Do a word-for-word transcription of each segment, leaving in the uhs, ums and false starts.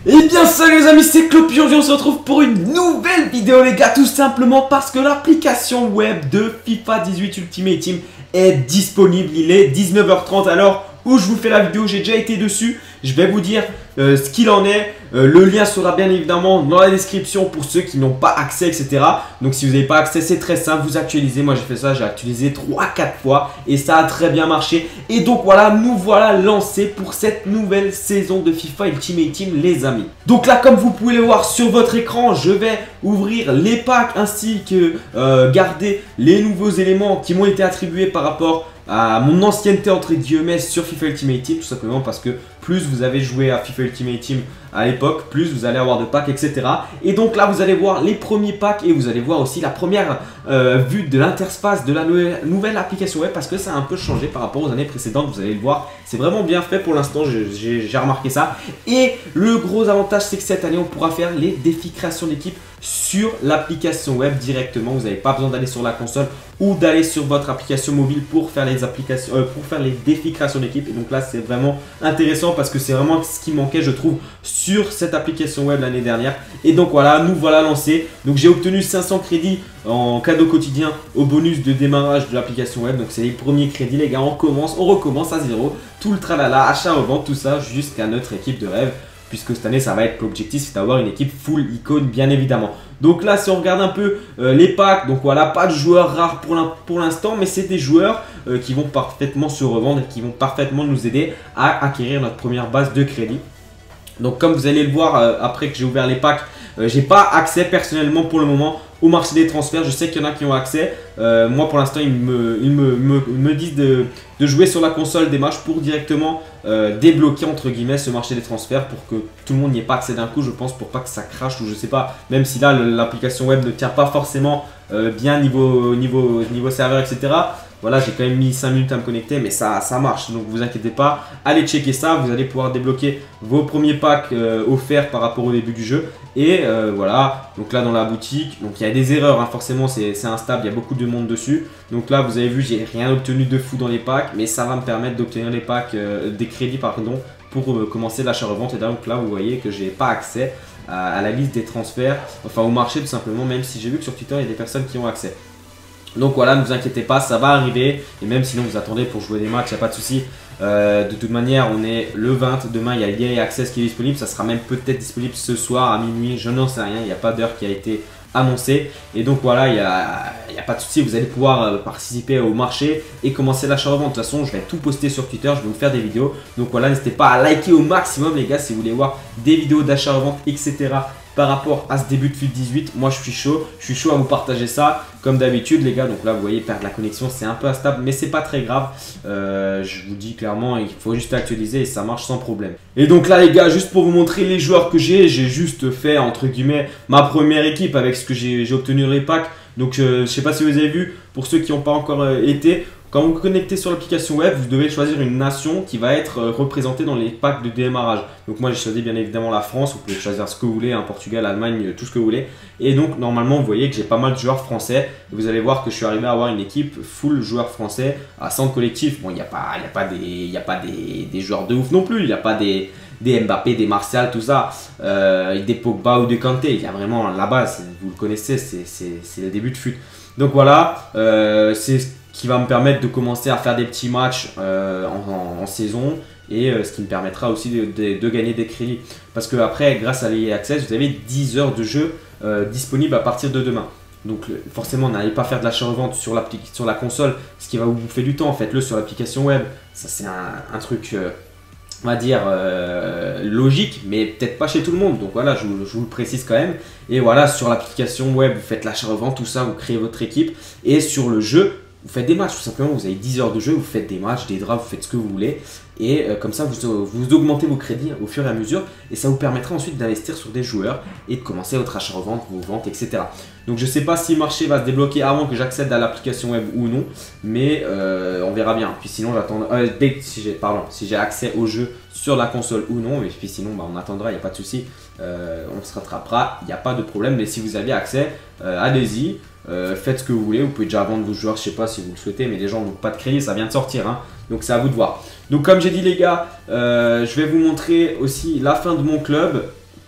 Et bien salut les amis, c'est Clopi, aujourd'hui on se retrouve pour une nouvelle vidéo les gars, tout simplement parce que l'application web de FIFA dix-huit Ultimate Team est disponible. Il est dix-neuf heures trente alors où je vous fais la vidéo, j'ai déjà été dessus. Je vais vous dire euh, ce qu'il en est. Euh, le lien sera bien évidemment dans la description pour ceux qui n'ont pas accès, et cetera. Donc si vous n'avez pas accès, c'est très simple, vous actualisez. Moi j'ai fait ça, j'ai actualisé trois quatre fois et ça a très bien marché. Et donc voilà, nous voilà lancés pour cette nouvelle saison de FIFA Ultimate Team les amis. Donc là, comme vous pouvez le voir sur votre écran, je vais ouvrir les packs ainsi que euh, garder les nouveaux éléments qui m'ont été attribués par rapport à mon ancienneté entre guillemets sur FIFA Ultimate Team, tout simplement parce que plus vous avez joué à FIFA Ultimate Team à l'époque, plus vous allez avoir de packs, et cetera. Et donc là, vous allez voir les premiers packs et vous allez voir aussi la première euh, vue de l'interface de la nouvelle, nouvelle application web parce que ça a un peu changé par rapport aux années précédentes. Vous allez le voir, c'est vraiment bien fait pour l'instant, j'ai remarqué ça. Et le gros avantage, c'est que cette année, on pourra faire les défis création d'équipe sur l'application web directement. Vous n'avez pas besoin d'aller sur la console ou d'aller sur votre application mobile pour faire les applications, euh, pour faire les défis création d'équipe. Et donc là, c'est vraiment intéressant parce que c'est vraiment ce qui manquait, je trouve, sur cette application web l'année dernière. Et donc voilà, nous voilà lancés. Donc j'ai obtenu cinq cents crédits en cadeau quotidien au bonus de démarrage de l'application web. Donc c'est les premiers crédits les gars, on commence, on recommence à zéro. Tout le tralala, achat, revente, tout ça jusqu'à notre équipe de rêve. Puisque cette année, ça va être l'objectif, c'est d'avoir une équipe full icône, bien évidemment. Donc là, si on regarde un peu euh, les packs, donc voilà, pas de joueurs rares pour l'instant, mais c'est des joueurs euh, qui vont parfaitement se revendre et qui vont parfaitement nous aider à acquérir notre première base de crédit. Donc comme vous allez le voir euh, après que j'ai ouvert les packs, euh, j'ai pas accès personnellement pour le moment au marché des transferts. Je sais qu'il y en a qui ont accès. Euh, moi pour l'instant ils, me, ils me, me, me disent de, de jouer sur la console des matchs pour directement euh, débloquer entre guillemets ce marché des transferts pour que tout le monde n'y ait pas accès d'un coup, je pense, pour pas que ça crache ou je sais pas. Même si là l'application web ne tient pas forcément euh, bien niveau, niveau, niveau serveur, et cetera. Voilà, j'ai quand même mis cinq minutes à me connecter, mais ça, ça marche. Donc, vous inquiétez pas. Allez checker ça. Vous allez pouvoir débloquer vos premiers packs euh, offerts par rapport au début du jeu. Et euh, voilà. Donc là, dans la boutique, donc il y a des erreurs. Hein, forcément, c'est instable. Il y a beaucoup de monde dessus. Donc là, vous avez vu, j'ai rien obtenu de fou dans les packs. Mais ça va me permettre d'obtenir les packs, euh, des crédits, pardon, pour euh, commencer l'achat-revente. Et donc là, vous voyez que j'ai pas accès à, à la liste des transferts. Enfin, au marché, tout simplement. Même si j'ai vu que sur Twitter, il y a des personnes qui ont accès. Donc voilà, ne vous inquiétez pas, ça va arriver. Et même sinon vous attendez pour jouer des matchs, il n'y a pas de souci. Euh, de toute manière, on est le vingt. Demain, il y a l'E A Access qui est disponible. Ça sera même peut-être disponible ce soir à minuit. Je n'en sais rien. Il n'y a pas d'heure qui a été annoncée. Et donc voilà, il n'y a, il y a pas de souci. Vous allez pouvoir euh, participer au marché et commencer l'achat-revente. De toute façon, je vais tout poster sur Twitter. Je vais vous faire des vidéos. Donc voilà, n'hésitez pas à liker au maximum les gars si vous voulez voir des vidéos d'achat-revente, et cetera. Par rapport à ce début de FIFA dix-huit, moi je suis chaud, je suis chaud à vous partager ça comme d'habitude les gars. Donc là vous voyez, perdre la connexion c'est un peu instable mais c'est pas très grave. euh, Je vous dis clairement, il faut juste actualiser et ça marche sans problème. Et donc là les gars, juste pour vous montrer les joueurs que j'ai, j'ai juste fait entre guillemets ma première équipe avec ce que j'ai obtenu dans les packs. Donc euh, je sais pas si vous avez vu, pour ceux qui n'ont pas encore euh, été, quand vous vous connectez sur l'application web, vous devez choisir une nation qui va être représentée dans les packs de démarrage. Donc moi j'ai choisi bien évidemment la France, vous pouvez choisir ce que vous voulez, hein, Portugal, Allemagne, tout ce que vous voulez. Et donc normalement vous voyez que j'ai pas mal de joueurs français. Et vous allez voir que je suis arrivé à avoir une équipe full joueurs français à centre collectif. Bon, il n'y a pas, y a pas, des, y a pas des, des joueurs de ouf non plus, il n'y a pas des, des Mbappé, des Martial, tout ça, euh, des Pogba ou des Kanté. Il y a vraiment la base, vous le connaissez, c'est le début de fut. Donc voilà, euh, c'est qui va me permettre de commencer à faire des petits matchs euh, en, en, en saison et euh, ce qui me permettra aussi de, de, de gagner des crédits. Parce que après, grâce à l'E A Access, vous avez dix heures de jeu euh, disponibles à partir de demain. Donc forcément, n'allez pas faire de l'achat-revente sur, sur la console, ce qui va vous bouffer du temps. Faites-le sur l'application web. Ça, c'est un, un truc, euh, on va dire, euh, logique, mais peut-être pas chez tout le monde. Donc voilà, je vous, je vous le précise quand même. Et voilà, sur l'application web, vous faites l'achat-revente, tout ça, vous créez votre équipe. Et sur le jeu, vous faites des matchs, tout simplement, vous avez dix heures de jeu, vous faites des matchs, des drafts, vous faites ce que vous voulez. Et euh, comme ça, vous, vous augmentez vos crédits au fur et à mesure. Et ça vous permettra ensuite d'investir sur des joueurs et de commencer votre achat-revente, vos ventes, et cetera. Donc je ne sais pas si le marché va se débloquer avant que j'accède à l'application web ou non. Mais euh, on verra bien. Puis sinon, j'attends. Euh, si j'ai pardon, si j'ai accès au jeu sur la console ou non. Et puis sinon, bah, on attendra, il n'y a pas de souci. Euh, on se rattrapera, il n'y a pas de problème. Mais si vous avez accès, euh, allez-y. Euh, faites ce que vous voulez, vous pouvez déjà vendre vos joueurs, je sais pas si vous le souhaitez, mais les gens n'ont pas de crédit, ça vient de sortir, hein, donc c'est à vous de voir. Donc comme j'ai dit les gars, euh, je vais vous montrer aussi la fin de mon club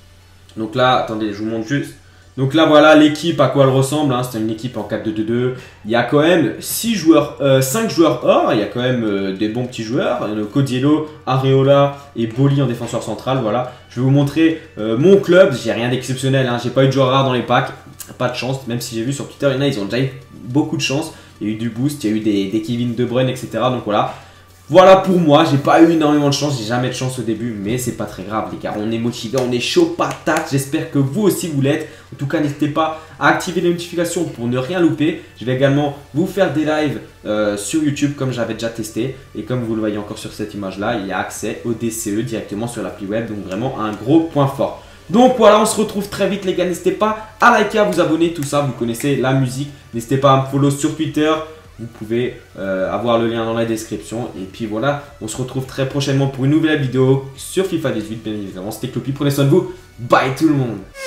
Donc là, attendez, je vous montre juste. Donc là, voilà l'équipe, à quoi elle ressemble. Hein. C'est une équipe en quatre deux deux deux. Il y a quand même six joueurs, euh, cinq joueurs or. Il y a quand même euh, des bons petits joueurs. Il y a Codiello, Areola et Boli en défenseur central. Voilà. Je vais vous montrer euh, mon club. J'ai rien d'exceptionnel. Hein. J'ai pas eu de joueurs rares dans les packs. Pas de chance. Même si j'ai vu sur Twitter, il y en a, ils ont déjà eu beaucoup de chance. Il y a eu du boost, il y a eu des, des Kevin De Bruyne, et cetera. Donc voilà. Voilà pour moi, j'ai pas eu énormément de chance, j'ai jamais de chance au début, mais c'est pas très grave les gars, on est motivé, on est chaud patate, j'espère que vous aussi vous l'êtes. En tout cas, n'hésitez pas à activer les notifications pour ne rien louper. Je vais également vous faire des lives euh, sur YouTube comme j'avais déjà testé. Et comme vous le voyez encore sur cette image là, il y a accès au D C E directement sur l'appli web, donc vraiment un gros point fort. Donc voilà, on se retrouve très vite les gars, n'hésitez pas à liker, à vous abonner, tout ça, vous connaissez la musique. N'hésitez pas à me follow sur Twitter. Vous pouvez euh, avoir le lien dans la description. Et puis voilà, on se retrouve très prochainement pour une nouvelle vidéo sur FIFA dix-huit. Bien évidemment, c'était Clopi. Prenez soin de vous. Bye tout le monde.